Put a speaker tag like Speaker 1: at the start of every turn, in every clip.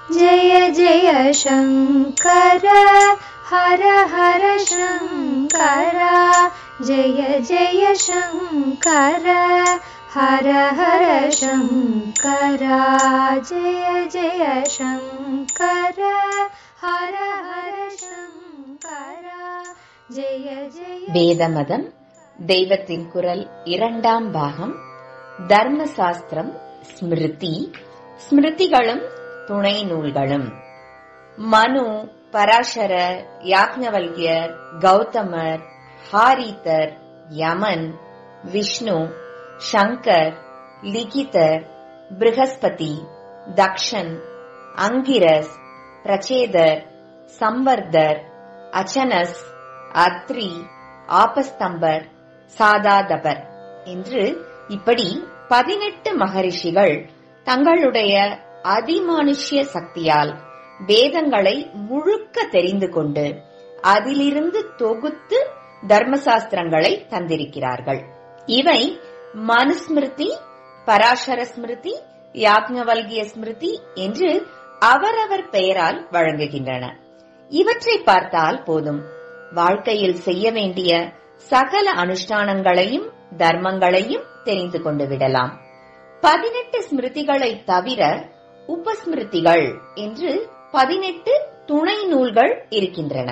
Speaker 1: जय जय शंकर हर हर शंकर जय जय शंकर हर हर शंकर जय जय शंकर हर हर शंकर जय जय.
Speaker 2: வேதமதம் தெய்வத்தின் குரல் 2ஆம் பாகம். தர்மசாஸ்திரம் ஸ்மிருதி. ஸ்மிருதிகளும் துணை நூல்களும். மனு, பராசரர், யாக்ஞவல்யர், கௌதமர், ஹாரிதர், யமன், விஷ்ணு, சங்கர், லிகிதர், ப்ருஹஸ்பதி, தக்ஷன், அங்கிரஸ், பிரச்சேதர், சம்வர்தர், அச்சனஸ், அத்ரி, ஆபஸ்தம்பர், சாதாதபர் என்று இப்படி 18 மகரிஷிகள் தங்களுடைய அதிமானுஷ்ய சக்தியால் வேதங்களை முழுக்க தெரிந்து கொண்டு அதிலிருந்து தொகுத்து தர்மசாஸ்திரங்களை தந்திருக்கிறார்கள். இவை மனுஸ்மிருதி, பராசர ஸ்மிருதி, யாக்ஞவல்கிய ஸ்மிருதி என்று அவரவர் பெயரால் வழங்குகின்றன. இவற்றை பார்த்தால் போதும், வாழ்க்கையில் செய்ய வேண்டிய சகல அனுஷ்டானங்களையும் தர்மங்களையும் தெரிந்து கொண்டு விடலாம். 18 ஸ்மிருதிகளை தவிர உபஸ்மிருதிகள் என்று 18 துணை நூல்கள் இருக்கின்றன.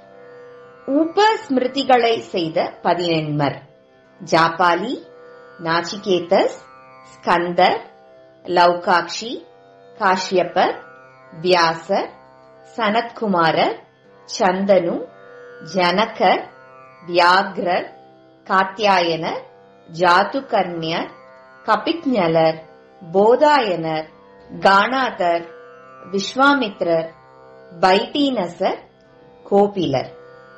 Speaker 2: உபஸ்மிருதிகளை செய்த 18 ஜாபாலி, நாச்சிகேதஸ், ஸ்கந்தர், லௌகாக்ஷி, காஷ்யபர், வியாசர், சனத்குமாரர், சந்தனு, ஜனகர், வியாக்ரர், காத்யாயனர், ஜாதுகர்ணியர், கபிக்ஞலர், போதாயனர், காணாதர், விஸ்வாமித்ரர், பைட்டீனசர், கோபிலர்.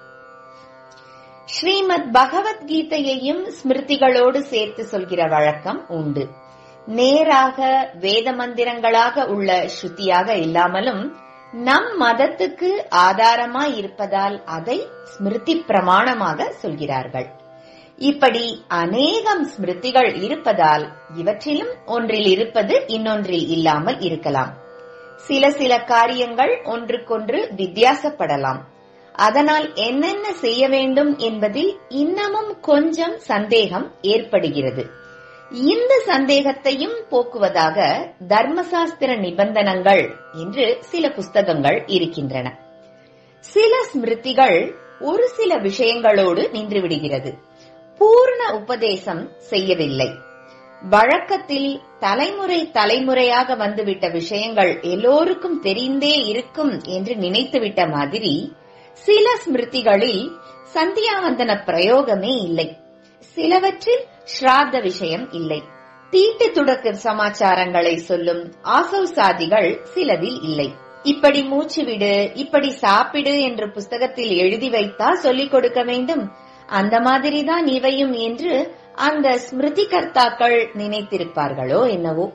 Speaker 2: ஸ்ரீமத் பகவத்கீதையையும் ஸ்மிருதிகளோடு சேர்த்து சொல்கிற வழக்கம் உண்டு. நேராக வேத மந்திரங்களாக உள்ள ஸ்ருதியாக இல்லாமலும் நம் மதத்துக்கு ஆதாரமாய் இருப்பதால் அதை ஸ்மிருதி பிரமாணமாக சொல்கிறார்கள். இப்படி அநேகம் ஸ்மிருதிகள் இருப்பதால் இவற்றிலும் ஒன்றில் இருப்பது இன்னொன்றில் இல்லாமல் இருக்கலாம். சில சில காரியங்கள் ஒன்றுக்கொன்று வித்தியாசப்படலாம். அதனால் என்னென்ன செய்ய வேண்டும் என்பதில் இன்னமும் கொஞ்சம் சந்தேகம் ஏற்படுகிறது. இந்த சந்தேகத்தையும் போக்குவதாக தர்மசாஸ்திர நிபந்தனங்கள் என்று சில புஸ்தகங்கள் இருக்கின்றன. சில ஸ்மிருதிகள் ஒரு சில விஷயங்களோடு நின்று விடுகிறது, பூர்ண உபதேசம் செய்யவில்லை. வழக்கத்தில் தலைமுறை தலைமுறையாக வந்துவிட்ட விஷயங்கள் எல்லோருக்கும் தெரிந்தே இருக்கும் என்று நினைத்துவிட்ட மாதிரி சில ஸ்மிருதிகளில் சந்தியாவந்தன பிரயோகமே இல்லை. சிலவற்றில் ஸ்ராத்த விஷயம் இல்லை. தீட்டு துடக்கு சமாச்சாரங்களை சொல்லும் ஆசௌசாதிகள் சிலதில் இல்லை. இப்படி மூச்சு விடு, இப்படி சாப்பிடு என்று புஸ்தகத்தில் எழுதி வைத்தா சொல்லிக் கொடுக்க வேண்டும், அந்த மாதிரிதான் இவையும் என்று அந்த ஸ்மிருதி கர்த்தாக்கள் நினைத்திருப்பார்களோ என்னவோ.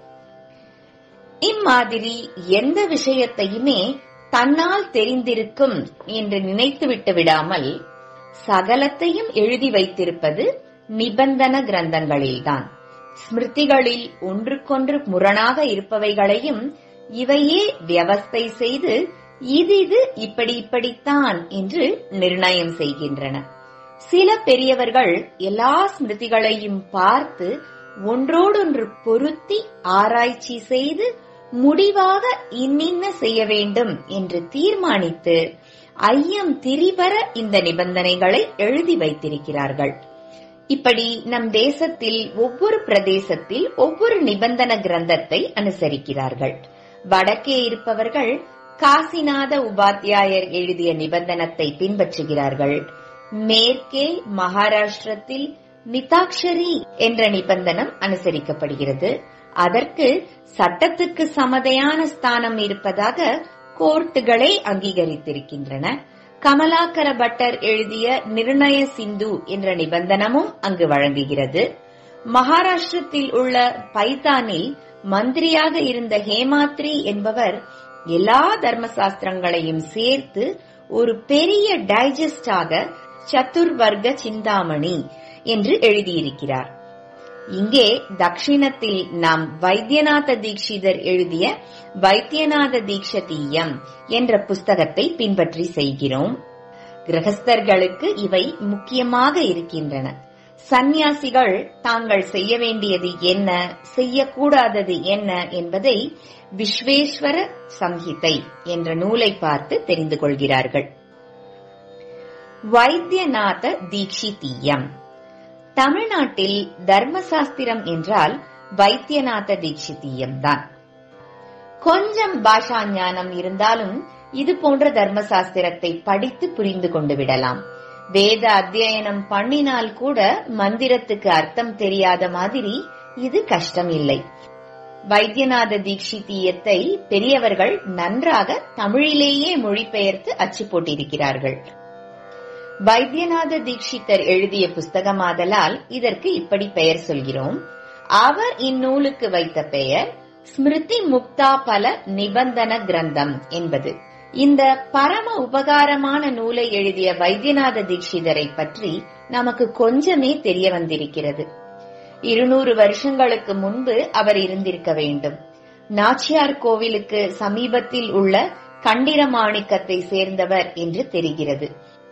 Speaker 2: இம்மாதிரி எந்த விஷயத்தையுமே தன்னால் தெரிந்திருக்கும் என்று நினைத்துவிட்டு விடாமல் சகலத்தையும் எழுதி வைத்திருப்பது நிபந்தன கிரந்தங்களில்தான். ஸ்மிருதிகளில் ஒன்றுக்கொன்று முரணாக இருப்பவைகளையும் இவையே வியவஸ்தை செய்து இது இப்படி இப்படித்தான் என்று நிர்ணயம் செய்கின்றன. சில பெரியவர்கள் எல்லா ஸ்மிருதிகளையும் பார்த்து ஒன்றோடொன்று பொருத்தி ஆராய்ச்சி செய்து முடிவாக இன்னின்ன செய்ய வேண்டும் என்று தீர்மானித்து ஐயம் திரிபர இந்த நிபந்தனைகளை எழுதி வைத்திருக்கிறார்கள். இப்படி நம் தேசத்தில் ஒவ்வொரு பிரதேசத்தில் ஒவ்வொரு நிபந்தன கிரந்தத்தை அனுசரிக்கிறார்கள். வடக்கே இருப்பவர்கள் காசிநாத உபாத்தியாயர் எழுதிய நிபந்தனத்தை பின்பற்றுகிறார்கள். மேற்கே மகாராஷ்டிரத்தில் மிதாக்ஷரி என்ற நிபந்தனம் அனுசரிக்கப்படுகிறது. அதற்கு சட்டத்துக்கு சமதையான ஸ்தானம் இருப்பதாக கோர்ட்டுகளே அங்கீகரித்திருக்கின்றன. கமலாக்கர பட்டர் எழுதிய நிர்ணய சிந்து என்ற நிபந்தனமும் அங்கு வழங்குகிறது. மகாராஷ்டிரத்தில் உள்ள பைத்தானில் மந்திரியாக இருந்த ஹேமாத்ரி என்பவர் எல்லா தர்மசாஸ்திரங்களையும் சேர்த்து ஒரு பெரிய டைஜஸ்டாக சதுர்வர்க சிந்தாமணி என்று எழுதியிருக்கிறார். இங்கே தக்ஷிணத்தில் நாம் வைத்தியநாத தீட்சிதர் எழுதிய வைத்தியநாத தீட்சதீயம் என்ற புஸ்தகத்தை பின்பற்றி செய்கிறோம். கிரகஸ்தர்களுக்கு இவை முக்கியமாக இருக்கின்றன. சந்நியாசிகள் தாங்கள் செய்ய வேண்டியது என்ன, செய்யக்கூடாதது என்ன என்பதை விஸ்வேஸ்வர சம்ஹிதை என்ற நூலை பார்த்து தெரிந்து கொள்கிறார்கள். வைத்தியநாத தீட்சிதீயம். தமிழ்நாட்டில் தர்மசாஸ்திரம் என்றால் வைத்தியநாத தீட்சிதீயம் தான். கொஞ்சம் பாஷா ஞானம் இருந்தாலும் இது போன்ற தர்மசாஸ்திரத்தை படித்து புரிந்து கொண்டு விடலாம். வேத அத்தியனம் பண்ணினால் கூட மந்திரத்துக்கு அர்த்தம் தெரியாத மாதிரி இது கஷ்டம் இல்லை. வைத்தியநாத தீட்சிதீயத்தை பெரியவர்கள் நன்றாக தமிழிலேயே மொழிபெயர்த்து அச்சு போட்டிருக்கிறார்கள். வைத்தியநாத தீட்சிதர் எழுதிய புஸ்தகமாதலால் இதற்கு இப்படி பெயர் சொல்கிறோம். அவர் இந்நூலுக்கு வைத்த பெயர் ஸ்மிருதி முக்தா பல நிபந்தன கிரந்தம் என்பது. இந்த பரம உபகாரமான நூலை எழுதிய வைத்தியநாத தீட்சிதரை பற்றி நமக்கு கொஞ்சமே தெரிய வந்திருக்கிறது. 200 வருஷங்களுக்கு முன்பு அவர் இருந்திருக்க வேண்டும். நாச்சியார் கோவிலுக்கு சமீபத்தில் உள்ள கண்டிரமாணிக்கத்தை சேர்ந்தவர் என்று தெரிகிறது.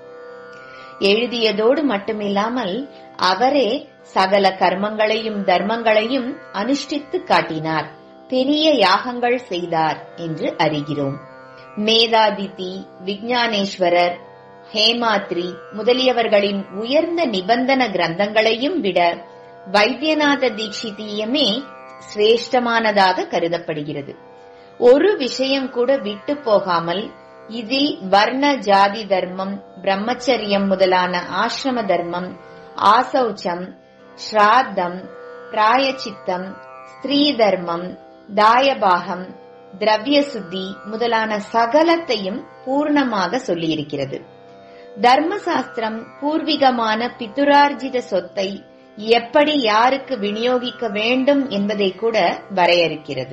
Speaker 2: எழுதியதோடு மட்டுமில்லாமல் அவரே சகல கர்மங்களையும் தர்மங்களையும் அனுஷ்டித்து காட்டினார், பெரிய யாகங்கள் செய்தார் என்று அறிகிறோம். மேதாதிதி, விஞ்ஞானேஸ்வரர், ஹேமாத்ரி முதலியவர்களின் உயர்ந்த நிபந்தன கிரந்தங்களையும் விட வைத்தியநாத தீட்சிதீயமே சிரேஷ்டமானதாக கருதப்படுகிறது. ஒரு விஷயம் கூட விட்டு போகாமல் இதில் வர்ண ஜாதி தர்மம், பிரம்மச்சரியம் முதலான ஆசிரம தர்மம், ஆசௌச்சம், ஸ்ராத்தம், பிராயச்சித்தம், ஸ்திரீ தர்மம், தாயபாகம், திரவிய சுத்தி முதலான சகலத்தையும் பூர்ணமாக சொல்லியிருக்கிறது. தர்மசாஸ்திரம் பூர்வீகமான பிதுரார்ஜித சொத்தை எப்படி யாருக்கு விநியோகிக்க வேண்டும் என்பதை கூட வரையறுக்கிறது.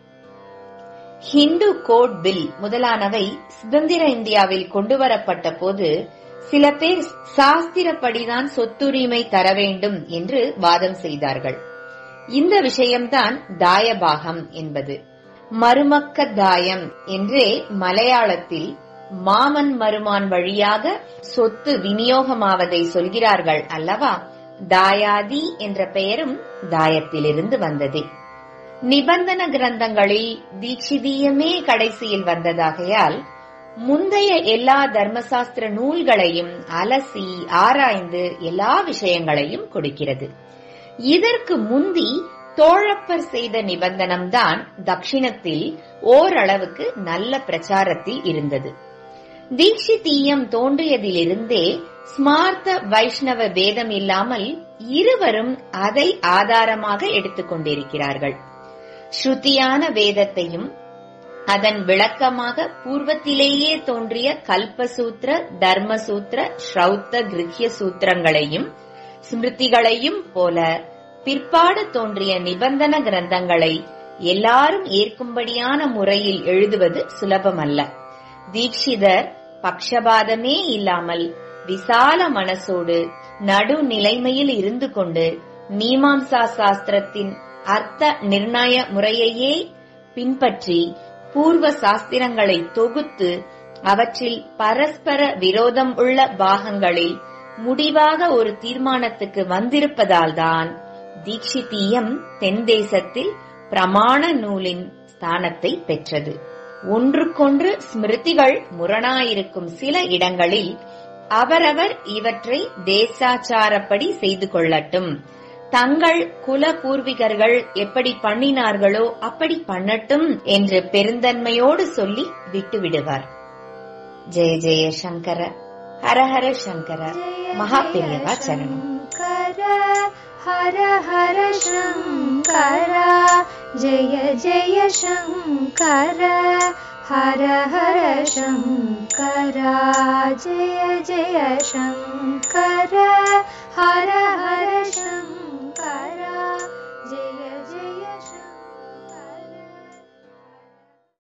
Speaker 2: ஹிந்து கோட் பில் முதலானவை சுதந்திர இந்தியாவில் கொண்டுவரப்பட்ட போது சில பேர் சாஸ்திரப்படிதான் சொத்துரிமை தர வேண்டும் என்று வாதம் செய்தார்கள். இந்த விஷயம்தான் தாயபாகம் என்பது. மருமக்க தாயம் என்றே மலையாளத்தில் மாமன் மருமான் வழியாக சொத்து விநியோகமாவதை சொல்கிறார்கள் அல்லவா? தாயாதி என்ற பெயரும் தாயத்திலிருந்து வந்ததே. நிபந்தன கிரந்தங்களில் தீட்சிதீயமே கடைசியில் வந்ததாகையால் முந்தைய எல்லா தர்மசாஸ்திர நூல்களையும் அலசி ஆராய்ந்து எல்லா விஷயங்களையும் கொடுக்கிறது. இதற்கு முந்தி தோழப்பர் செய்த நிபந்தனம்தான் தக்ஷிணத்தில் ஓரளவுக்கு நல்ல பிரச்சாரத்தில் இருந்தது. தீட்சிதீயம் தோன்றியதிலிருந்தே ஸ்மார்த்த வைஷ்ணவ வேதம் இல்லாமல் இருவரும் அதை ஆதாரமாக எடுத்துக் கொண்டிருக்கிறார்கள். ஸ்ருதியான வேதத்தையும் அதன் விளக்கமாக பூர்வத்திலேயே தோன்றிய கல்பசூத்திர, தர்மசூத்திர, ஸ்ரௌத்த, கிருஹ்ய சூத்திரங்களையும் ஸ்மிருதிகளையும் போல பிற்பாடு தோன்றிய நிபந்தன கிரந்தங்களை எல்லாரும் ஏற்கும்படியான முறையில் எழுதுவது சுலபமல்ல. தீட்சிதர் பக்ஷபாதமே இல்லாமல் விசால மனசோடு நடுநிலைமையில் இருந்து கொண்டு மீமாம்சா சாஸ்திரத்தின் அர்த்த நிர்ணய முறையையே பின்பற்றி பூர்வ சாஸ்திரங்களை தொகுத்து அவற்றில் பரஸ்பர விரோதம் உள்ள பாகங்களில் முடிவாக ஒரு தீர்மானத்துக்கு வந்திருப்பதால்தான் தீட்சிதீயம் தென் தேசத்தில் பிரமாண நூலின் ஸ்தானத்தை பெற்றது. ஒன்றுக்கொன்று ஸ்மிருதிகள் முரணாயிருக்கும் சில இடங்களில் அவரவர் இவற்றை தேசாச்சாரப்படி செய்து கொள்ளட்டும், தங்கள் குல பூர்விகர்கள் எப்படி பண்ணினார்களோ அப்படி பண்ணட்டும் என்று பெருந்தன்மையோடு சொல்லி விட்டுவிடுவார். ஜெய ஜெய சங்கர, ஹர ஹர சங்கர, மகாபெரியவா சரணம்.
Speaker 1: ஹர ஹர சங்கர, ஜெய ஜெய சங்கர, ஹர ஹர சங்கர, ஜெய ஜெய சங்கர, ஹர ஹர சங்கர.